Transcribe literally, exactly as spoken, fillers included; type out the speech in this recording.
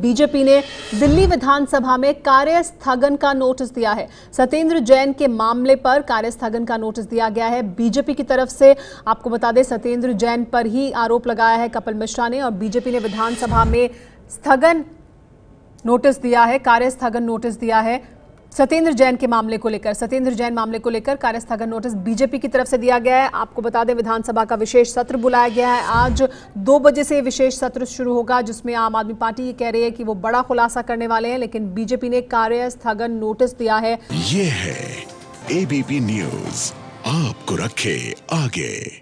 BJP ने दिल्ली विधानसभा में कार्य स्थगन का नोटिस दिया है। सत्येंद्र जैन के मामले पर कार्य स्थगन का नोटिस दिया गया है बीजेपी की तरफ से। आपको बता दें, सत्येंद्र जैन पर ही आरोप लगाया है कपिल मिश्रा ने और बीजेपी ने विधानसभा में स्थगन नोटिस दिया है, कार्य स्थगन नोटिस दिया है सत्येंद्र जैन के मामले को लेकर। सत्येंद्र जैन मामले को लेकर कार्य स्थगन नोटिस बीजेपी की तरफ से दिया गया है। आपको बता दें, विधानसभा का विशेष सत्र बुलाया गया है। आज दो बजे से विशेष सत्र शुरू होगा, जिसमें आम आदमी पार्टी ये कह रही है कि वो बड़ा खुलासा करने वाले हैं, लेकिन बीजेपी ने कार्य स्थगन नोटिस दिया है। ये है एबीपी न्यूज, आपको रखे आगे।